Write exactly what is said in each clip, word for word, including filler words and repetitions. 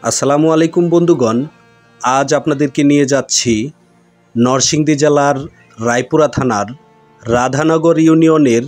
আসসালামু আলাইকুম বন্ধুগণ, আজ আপনাদেরকে নিয়ে যাচ্ছি নরসিংদী জেলার রায়পুরা থানার রাধানগর ইউনিয়নের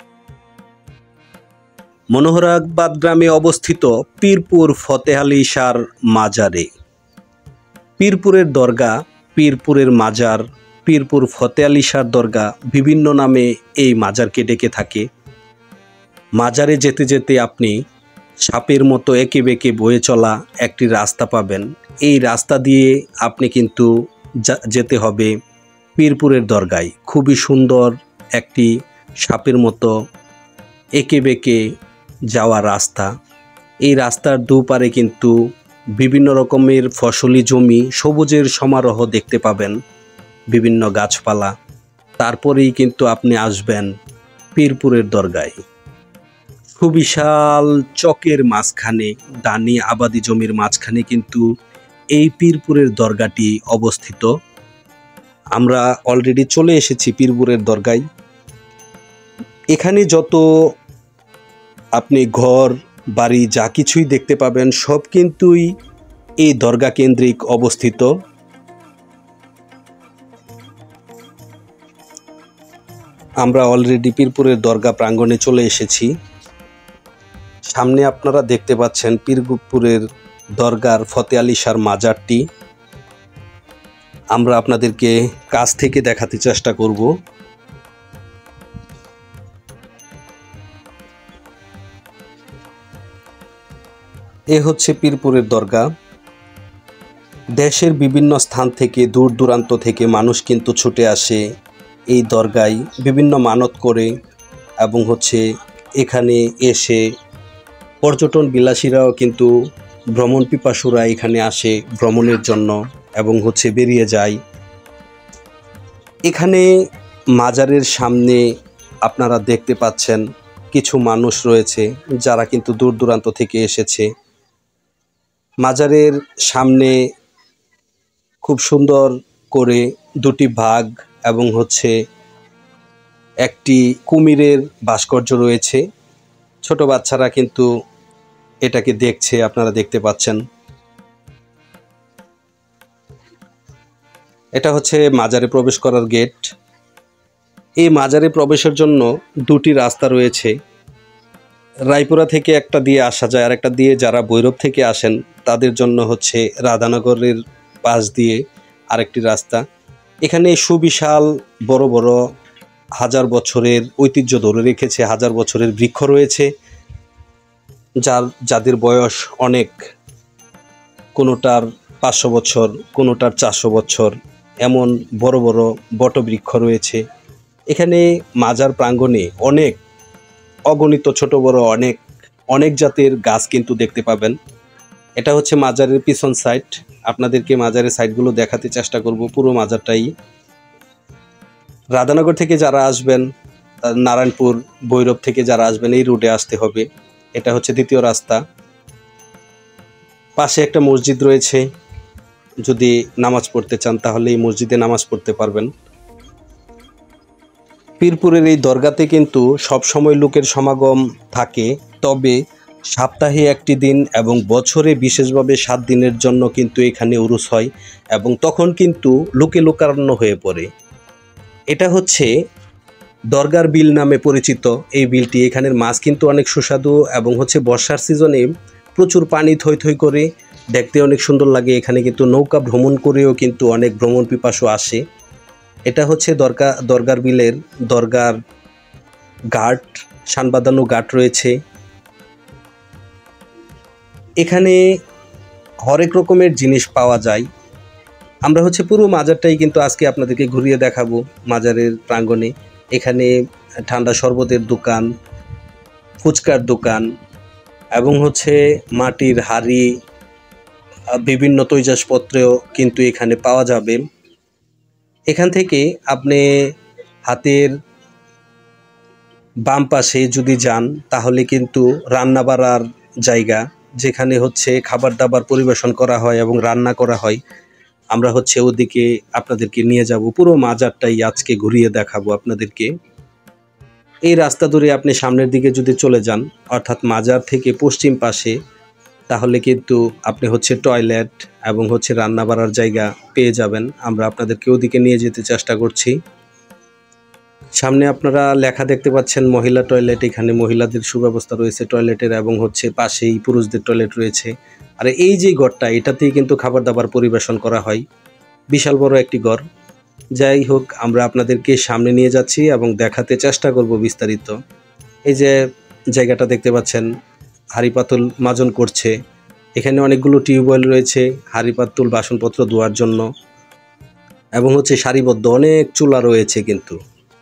মনোহরাবাদ গ্রামে অবস্থিত পীরপুর ফতেহ আলী শাহর মাজারে। পীরপুরের দরগা, পীরপুরের মাজার, পীরপুর ফতেহ আলী শাহর দরগা বিভিন্ন নামে এই মাজারকে ডেকে থাকে। মাজারে যেতে যেতে আপনি সাপের মতো এঁকে বেঁকে বয়ে চলা একটি রাস্তা পাবেন। এই রাস্তা দিয়ে আপনি কিন্তু যেতে হবে পীরপুরের দরগায়। খুবই সুন্দর একটি সাপের মতো এঁকে বেঁকে যাওয়া রাস্তা। এই রাস্তার দুপারে কিন্তু বিভিন্ন রকমের ফসলি জমি, সবুজের সমারোহ দেখতে পাবেন, বিভিন্ন গাছপালা। তারপরেই কিন্তু আপনি আসবেন পীরপুরের দরগায়। সুবিশাল চকের মাঝখানে, দানি আবাদি জমির মাঝখানে কিন্তু এই পীরপুরের দরগাটি অবস্থিত। আমরা অলরেডি চলে এসেছি পীরপুরের দরগায়। এখানে যত আপনি ঘর বাড়ি যা কিছুই দেখতে পাবেন সব কিন্তুই এই দরগা কেন্দ্রিক অবস্থিত। আমরা অলরেডি পীরপুরের দরগা প্রাঙ্গণে চলে এসেছি। সামনে আপনারা দেখতে পাচ্ছেন পীরপুরের দরগার ফতেহ আলী শাহর মাজারটি। আমরা আপনাদেরকে কাছ থেকে দেখাতে চেষ্টা করব। এ হচ্ছে পীরপুরের দরগা। দেশের বিভিন্ন স্থান থেকে, দূর দূরান্ত থেকে মানুষ কিন্তু ছুটে আসে এই দরগায় বিভিন্ন মানত করে, এবং হচ্ছে এখানে এসে পর্যটন বিলাসীরাও কিন্তু, ভ্রমণ পিপাসুরা এখানে আসে ভ্রমণের জন্য এবং হচ্ছে বেরিয়ে যায়। এখানে মাজারের সামনে আপনারা দেখতে পাচ্ছেন কিছু মানুষ রয়েছে যারা কিন্তু দূর দূরান্ত থেকে এসেছে। মাজারের সামনে খুব সুন্দর করে দুটি বাঘ এবং হচ্ছে একটি কুমিরের ভাস্কর্য রয়েছে। ছোট বাচ্চারা কিন্তু এটাকে দেখছে, আপনারা দেখতে পাচ্ছেন। এটা হচ্ছে মাজারে প্রবেশ করার গেট। এই মাজারে প্রবেশের জন্য দুটি রাস্তা রয়েছে। রায়পুরা থেকে একটা দিয়ে আসা যায়, আর একটা দিয়ে যারা ভৈরব থেকে আসেন তাদের জন্য হচ্ছে রাধানগরের পাশ দিয়ে আরেকটি রাস্তা। এখানে সুবিশাল বড় বড় হাজার বছরের ঐতিহ্য ধরে রেখেছে, হাজার বছরের বৃক্ষ রয়েছে, যার যাদের বয়স অনেক, কোনোটার পাঁচশো বছর, কোনোটার চারশো বছর, এমন বড় বড় বটবৃক্ষ রয়েছে। এখানে মাজার প্রাঙ্গণে অনেক অগণিত ছোট বড় অনেক অনেক জাতের গাছ কিন্তু দেখতে পাবেন। এটা হচ্ছে মাজারের পিছন সাইড। আপনাদেরকে মাজারের সাইডগুলো দেখাতে চেষ্টা করব। পুরো মাজারটাই। রাধানগর থেকে যারা আসবেন, নারায়ণপুর, ভৈরব থেকে যারা আসবেন এই রুটে আসতে হবে। এটা হচ্ছে দ্বিতীয় রাস্তা। পাশে একটা মসজিদ রয়েছে, যদি নামাজ পড়তে চান তাহলে এই মসজিদে নামাজ পড়তে পারবেন। পীরপুরের এই দরগাতে কিন্তু সব সময় লোকের সমাগম থাকে, তবে সপ্তাহে একটি দিন এবং বছরে বিশেষভাবে সাত দিনের জন্য কিন্তু এখানে উরুস হয়, এবং তখন কিন্তু লোকে লোকারণ্য হয়ে পড়ে। এটা হচ্ছে দরগার বিল নামে পরিচিত এই বিলটি। এখানের মাছ কিন্তু অনেক সুস্বাদু, এবং হচ্ছে বর্ষার সিজনে প্রচুর পানি থই থই করে, দেখতে অনেক সুন্দর লাগে। এখানে কিন্তু নৌকা ভ্রমণ করেও কিন্তু অনেক ভ্রমণ পিপাসু আসে। এটা হচ্ছে দরগা দরগার বিলের দরগার ঘাট, শান বাঁধানো ঘাট রয়েছে। এখানে হরেক রকমের জিনিস পাওয়া যায়। আমরা হচ্ছে পুরো মাজারটাই কিন্তু আজকে আপনাদেরকে ঘুরিয়ে দেখাবো। মাজারের প্রাঙ্গণে এখানে ঠান্ডা শরবতের দোকান, ফুচকার দোকান, এবং হচ্ছে মাটির হাঁড়ি, বিভিন্ন তৈজসপত্রও কিন্তু এখানে পাওয়া যাবে। এখান থেকে আপনি হাতের বাম পাশে যদি যান তাহলে কিন্তু রান্না বাড়ার জায়গা, যেখানে হচ্ছে খাবার দাবার পরিবেশন করা হয় এবং রান্না করা হয়। আমরা হচ্ছে ওদিকে আপনাদেরকে নিয়ে যাব। পুরো মাজারটাই আজকে ঘুরিয়ে দেখাবো আপনাদেরকে। এই রাস্তা ধরে আপনি সামনের দিকে যদি চলে যান, অর্থাৎ মাজার থেকে পশ্চিম পাশে, তাহলে কিন্তু আপনি হচ্ছে টয়লেট এবং হচ্ছে রান্না বাড়ার জায়গা পেয়ে যাবেন। আমরা আপনাদেরকে ওদিকে নিয়ে যেতে চেষ্টা করছি। সামনে আপনারা লেখা দেখতে পাচ্ছেন মহিলা টয়লেট। এখানে মহিলাদের সুব্যবস্থা রয়েছে টয়লেটের এবং হচ্ছে পাশেই পুরুষদের টয়লেট রয়েছে। আর এই যে ঘরটা, এটাতেই কিন্তু খাবার দাবার পরিবেশন করা হয়। বিশাল বড় একটি ঘর। যাই হোক, আমরা আপনাদেরকে সামনে নিয়ে যাচ্ছি এবং দেখাতে চেষ্টা করব বিস্তারিত। এই যে জায়গাটা দেখতে পাচ্ছেন, হাঁড়ি পাতুল মাজন করছে। এখানে অনেকগুলো টিউবওয়েল রয়েছে হাঁড়ি পাতুল বাসনপত্র ধোয়ার জন্য, এবং হচ্ছে সারিবদ্ধ অনেক চুলা রয়েছে। কিন্তু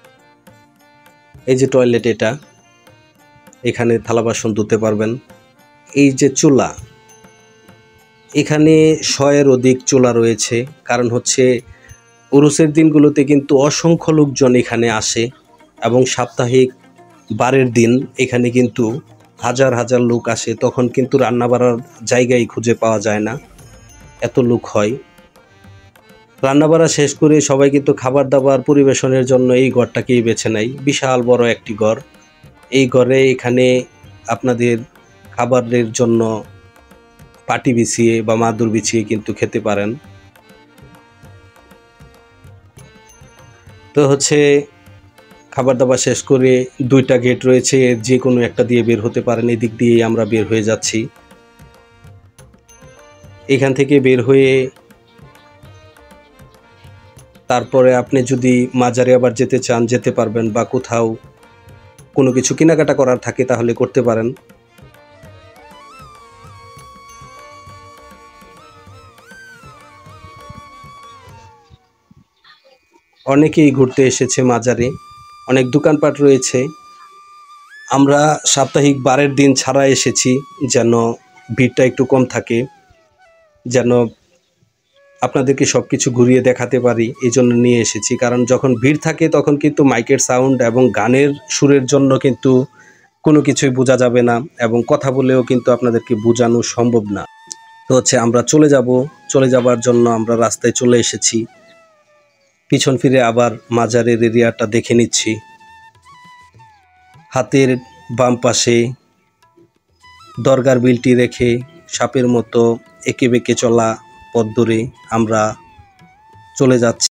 এই যে টয়লেট, এটা এখানে থালা বাসন ধুতে পারবেন। এই যে চুলা, এখানে শয়ের অধিক চুলা রয়েছে। কারণ হচ্ছে উরুসের দিনগুলোতে কিন্তু অসংখ্য লোকজন এখানে আসে, এবং সাপ্তাহিক বারের দিন এখানে কিন্তু হাজার হাজার লোক আসে। তখন কিন্তু রান্না বাড়ার জায়গায় খুঁজে পাওয়া যায় না, এত লোক হয়। রান্না বাড়া শেষ করে সবাই কিন্তু খাবার দাবার পরিবেশনের জন্য এই ঘরটাকেই বেছে নেয়। বিশাল বড় একটি ঘর। এই ঘরে এখানে আপনাদের খাবারের জন্য পাটি বিছিয়ে বা মাদুর বিছিয়ে কিন্তু খেতে পারেন। তো হচ্ছে খাবার দাবার শেষ করে দুইটা গেট রয়েছে, যে কোনো একটা দিয়ে বের হতে পারেন। এদিক দিয়েই আমরা বের হয়ে যাচ্ছি। এখান থেকে বের হয়ে তারপরে আপনি যদি মাজারে আবার যেতে চান যেতে পারবেন, বা কোথাও কোনো কিছু কেনাকাটা করার থাকে তাহলে করতে পারেন। অনেকেই ঘুরতে এসেছে মাজারে, অনেক দোকানপাট রয়েছে। আমরা সাপ্তাহিক বারের দিন ছাড়া এসেছি যেন ভিড়টা একটু কম থাকে, যেন আপনাদেরকে সব কিছু ঘুরিয়ে দেখাতে পারি, এই জন্য নিয়ে এসেছি। কারণ যখন ভিড় থাকে তখন কিন্তু মাইকের সাউন্ড এবং গানের সুরের জন্য কিন্তু কোনো কিছুই বোঝা যাবে না, এবং কথা বলেও কিন্তু আপনাদেরকে বোঝানো সম্ভব না। তো হচ্ছে আমরা চলে যাব, চলে যাবার জন্য আমরা রাস্তায় চলে এসেছি। পিছন ফিরে আবার মাজারের এরিয়াটা দেখে নিচ্ছি। হাতের বাম পাশে দরগার বিলটি রেখে সাপের মতো এঁকে বেঁকে চলা পথ ধরে আমরা চলে যাচ্ছি।